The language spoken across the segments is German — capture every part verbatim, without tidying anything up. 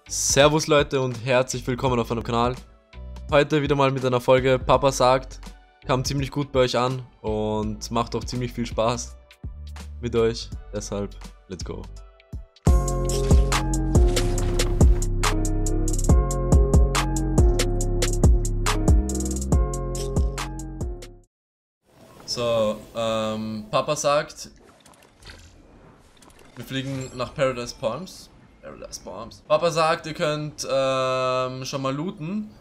Servus Leute und herzlich willkommen auf meinem Kanal. Heute wieder mal mit einer Folge Papa sagt. Kam ziemlich gut bei euch an und macht auch ziemlich viel Spaß mit euch. Deshalb, let's go. So, ähm, Papa sagt, wir fliegen nach Paradise Palms. Paradise Palms. Papa sagt, ihr könnt ähm, schon mal looten.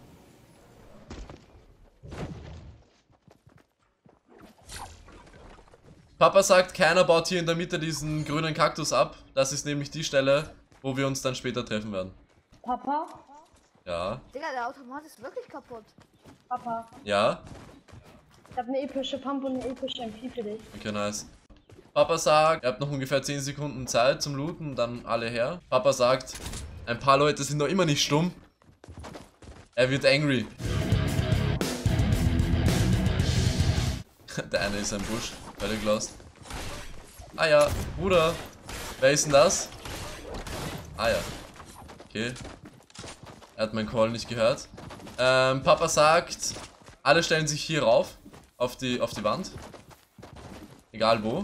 Papa sagt, keiner baut hier in der Mitte diesen grünen Kaktus ab. Das ist nämlich die Stelle, wo wir uns dann später treffen werden. Papa? Ja. Digga, der Automat ist wirklich kaputt. Papa, Ja? ich habe eine epische Pump und eine epische M P für dich. Okay, nice. Papa sagt, ihr habt noch ungefähr zehn Sekunden Zeit zum Looten, dann alle her. Papa sagt, ein paar Leute sind noch immer nicht stumm. Er wird angry. Der eine ist ein Busch, völlig lost. Ah ja, Bruder. Wer ist denn das? Ah ja. Okay. Er hat meinen Call nicht gehört. Ähm, Papa sagt, alle stellen sich hier rauf. Auf die, auf die Wand. Egal wo.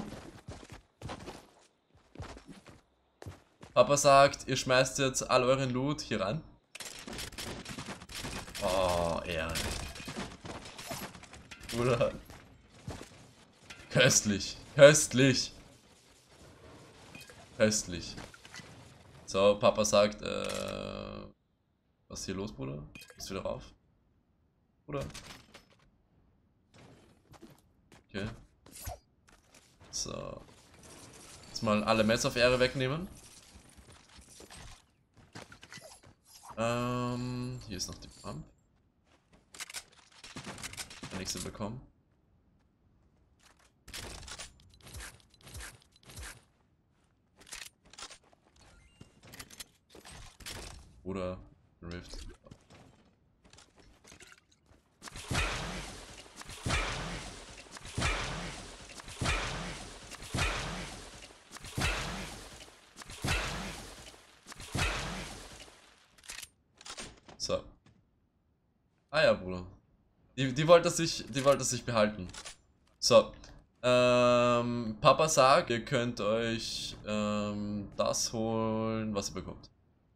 Papa sagt, ihr schmeißt jetzt all euren Loot hier rein. Oh, Ehre. Bruder. Köstlich. Köstlich. Köstlich. So, Papa sagt, äh... was ist hier los, Bruder? Bist du wieder rauf? Bruder? Okay. So. Jetzt mal alle Messer auf Ehre wegnehmen. Ähm, hier ist noch die Pump. Der nächste bekommen. Oder Rift. So. Ah ja, Bruder. Die, die wollte sich, die wollte sich behalten. So. Ähm, Papa sagt, ihr könnt euch ähm, das holen, was ihr bekommt.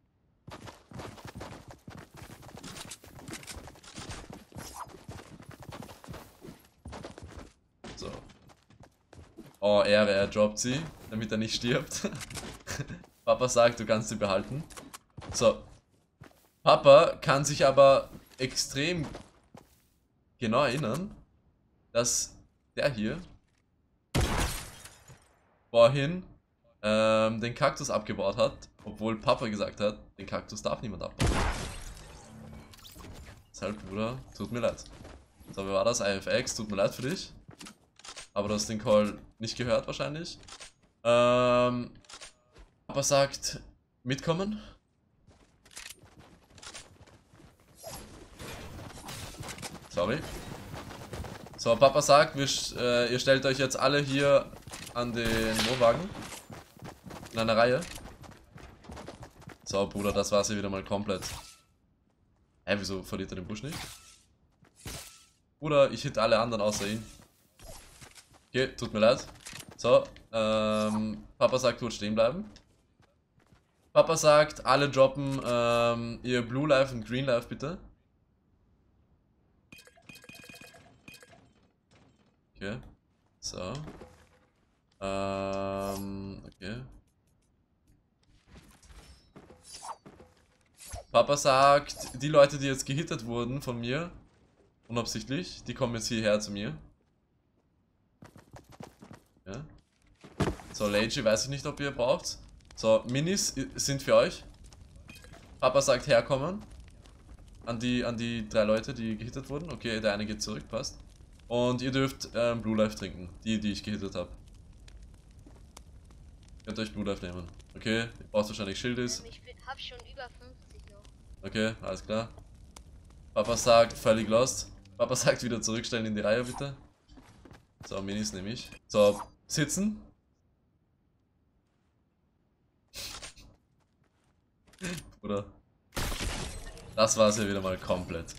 So. Oh, Ehre, er droppt sie, damit er nicht stirbt. Papa sagt, du kannst sie behalten. So. Papa kann sich aber extrem genau erinnern, dass der hier vorhin ähm, den Kaktus abgebaut hat, obwohl Papa gesagt hat, den Kaktus darf niemand abbauen. Deshalb, Bruder, tut mir leid. So, wie war das? I F X, tut mir leid für dich. Aber du hast den Call nicht gehört wahrscheinlich. Ähm, Papa sagt, mitkommen. Sorry. So, Papa sagt, wir, äh, ihr stellt euch jetzt alle hier an den Wohnwagen. In einer Reihe. So, Bruder, das war's hier wieder mal komplett. Hä, wieso verliert er den Busch nicht? Bruder, ich hit alle anderen außer ihn. Okay, tut mir leid. So, ähm, Papa sagt, kurz stehen bleiben. Papa sagt, alle droppen ähm, ihr Blue Life und Green Life bitte. Okay. So. Ähm, okay. Papa sagt, die Leute, die jetzt gehittet wurden von mir, unabsichtlich, die kommen jetzt hierher zu mir. Ja. So, Lagi weiß ich nicht, ob ihr braucht. So, Minis sind für euch. Papa sagt, herkommen. An die, an die drei Leute, die gehittet wurden. Okay, der eine geht zurück, passt. Und ihr dürft ähm, Blue Life trinken. Die, die ich gehittet habe. Könnt euch Blue Life nehmen. Okay, ihr braucht wahrscheinlich Schildis. Ich hab schon über fünfzig noch. Okay, alles klar. Papa sagt, völlig lost. Papa sagt, wieder zurückstellen in die Reihe, bitte. So, Minis nehme ich. So, sitzen. Oder? Das war es ja wieder mal komplett.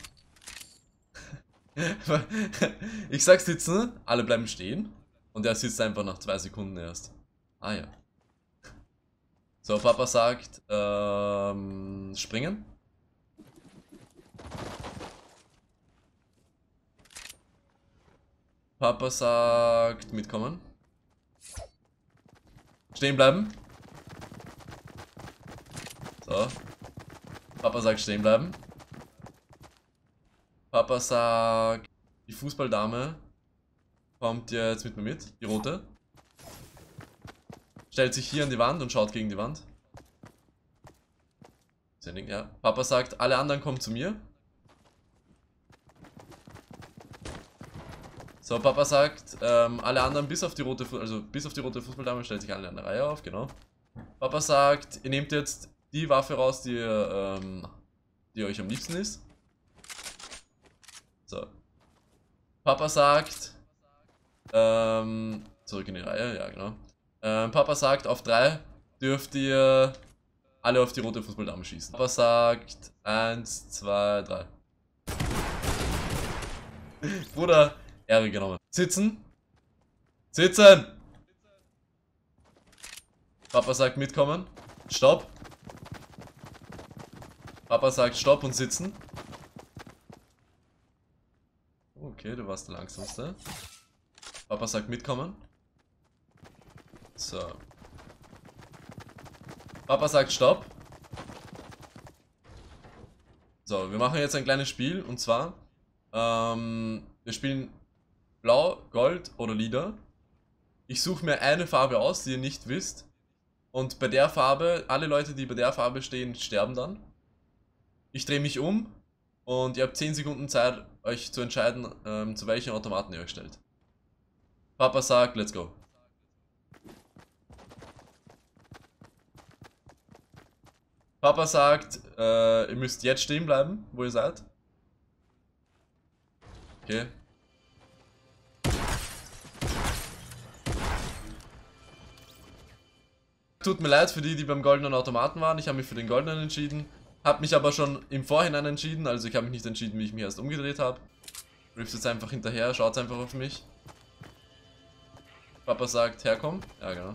Ich sag sitzen, alle bleiben stehen. Und er sitzt einfach nach zwei Sekunden erst. Ah ja. So, Papa sagt, ähm, springen. Papa sagt, mitkommen. Stehen bleiben. So. Papa sagt, stehen bleiben. Papa sagt, die Fußballdame kommt jetzt mit mir mit, die rote. Stellt sich hier an die Wand und schaut gegen die Wand. Ja. Papa sagt, alle anderen kommen zu mir. So, Papa sagt, ähm, alle anderen bis auf die rote, Fu also bis auf die rote Fußballdame stellt sich alle in eine Reihe auf, genau. Papa sagt, ihr nehmt jetzt die Waffe raus, die, ähm, die euch am liebsten ist. So. Papa sagt, ähm, zurück in die Reihe, ja genau. Ähm, Papa sagt, auf drei dürft ihr alle auf die rote Fußballdame schießen. Papa sagt, eins, zwei, drei. Bruder, Ehre genommen. Sitzen. Sitzen! Papa sagt, mitkommen. Stopp. Papa sagt, stopp und sitzen. Okay, du warst der Langsamste. Papa sagt, mitkommen. So. Papa sagt, stopp. So, wir machen jetzt ein kleines Spiel. Und zwar, ähm, wir spielen Blau, Gold oder Lila. Ich suche mir eine Farbe aus, die ihr nicht wisst. Und bei der Farbe, alle Leute, die bei der Farbe stehen, sterben dann. Ich drehe mich um und ihr habt zehn Sekunden Zeit, euch zu entscheiden, ähm, zu welchen Automaten ihr euch stellt. Papa sagt, let's go. Papa sagt, äh, ihr müsst jetzt stehen bleiben, wo ihr seid. Okay. Tut mir leid für die, die beim goldenen Automaten waren. Ich habe mich für den goldenen entschieden. Hab mich aber schon im Vorhinein entschieden. Also ich habe mich nicht entschieden, wie ich mich erst umgedreht habe. Riffst jetzt einfach hinterher, schaut einfach auf mich. Papa sagt, herkomm. Ja, genau.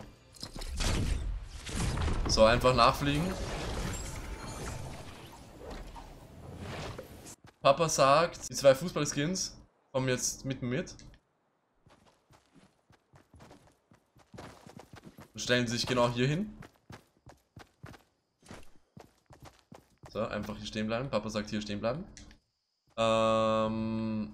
So, einfach nachfliegen. Papa sagt, die zwei Fußballskins kommen jetzt mitten mit. Und stellen sich genau hier hin. So, einfach hier stehen bleiben. Papa sagt, hier stehen bleiben. Ähm...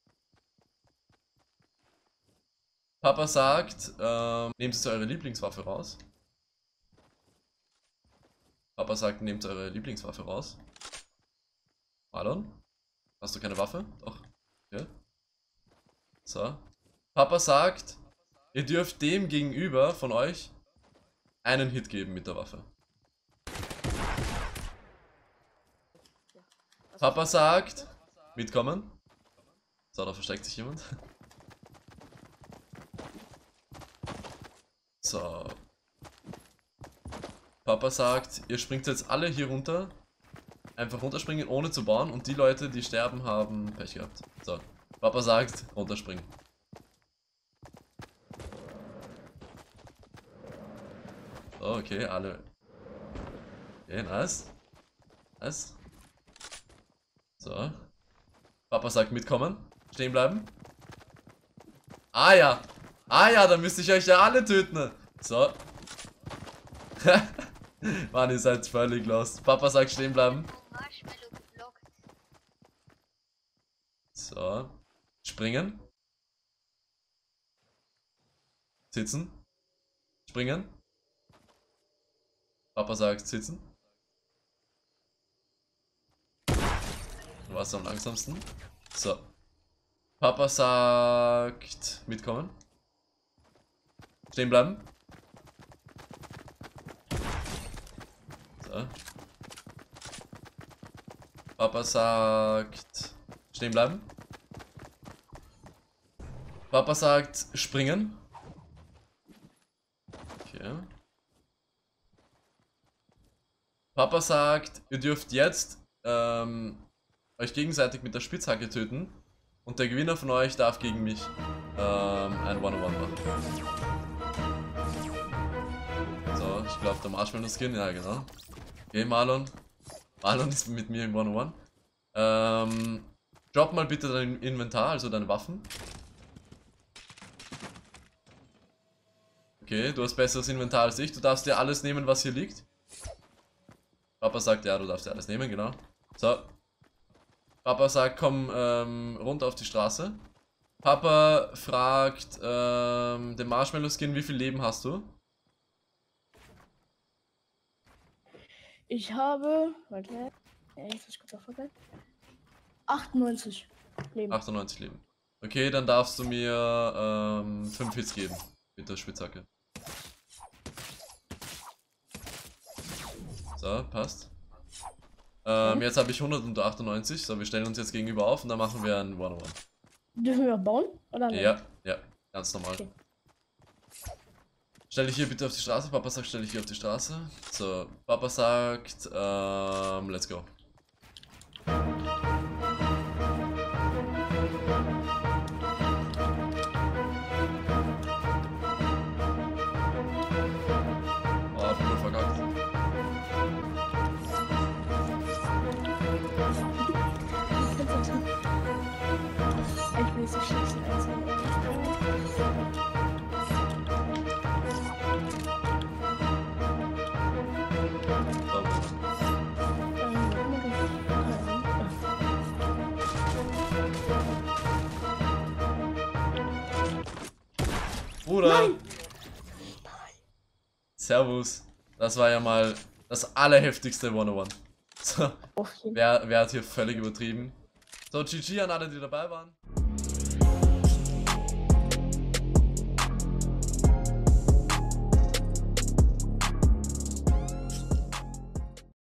Papa sagt, ähm, nehmt jetzt eure Lieblingswaffe raus. Papa sagt, nehmt eure Lieblingswaffe raus. Marlon? Hast du keine Waffe? Doch. Okay. So. Papa sagt, ihr dürft dem gegenüber von euch einen Hit geben mit der Waffe. Papa sagt, mitkommen. So, da versteckt sich jemand. So. Papa sagt, ihr springt jetzt alle hier runter. Einfach runterspringen, ohne zu bauen. Und die Leute, die sterben, haben Pech gehabt. So. Papa sagt, runterspringen. So, okay, alle. Okay, nice. Nice. So. Papa sagt, mitkommen. Stehen bleiben. Ah ja. Ah ja, dann müsste ich euch ja alle töten. So. Mann, ihr seid völlig lost. Papa sagt, stehen bleiben. So. Springen. Sitzen. Springen. Papa sagt, sitzen. Du warst am langsamsten. So. Papa sagt, mitkommen. Stehen bleiben. So. Papa sagt, stehen bleiben. Papa sagt, springen. Okay. Papa sagt, ihr dürft jetzt ähm, euch gegenseitig mit der Spitzhacke töten. Und der Gewinner von euch darf gegen mich ähm, ein One-on-One machen. So, ich glaube der Marshmallow-Skin, ja genau. Okay, Marlon. Marlon ist mit mir im One-on-One. Ähm, drop mal bitte dein Inventar, also deine Waffen. Okay, du hast besseres Inventar als ich. Du darfst dir alles nehmen, was hier liegt. Papa sagt, ja, du darfst dir alles nehmen, genau. So. Papa sagt, komm ähm, runter auf die Straße. Papa fragt ähm, den Marshmallow-Skin, wie viel Leben hast du? Ich habe. Warte. Ja, jetzt muss ich kurz aufhören. achtundneunzig Leben. achtundneunzig Leben. Okay, dann darfst du mir ähm, fünf Hits geben. Mit der Spitzhacke. So, passt. Ähm, jetzt habe ich hundertachtundneunzig. So, wir stellen uns jetzt gegenüber auf und dann machen wir ein One-on-One. Dürfen wir bauen? Oder nicht? Ja, ja, ganz normal. Okay. Stell dich hier bitte auf die Straße. Papa sagt, stell dich hier auf die Straße. So, Papa sagt, ähm, let's go. Oh, ich bin nur verkackt. Ich bin nicht so schlecht. Bruder! Nein! Servus. Das war ja mal das allerheftigste one-on-one. So, Okay. wer, wer hat hier völlig übertrieben? So, G G an alle, die dabei waren.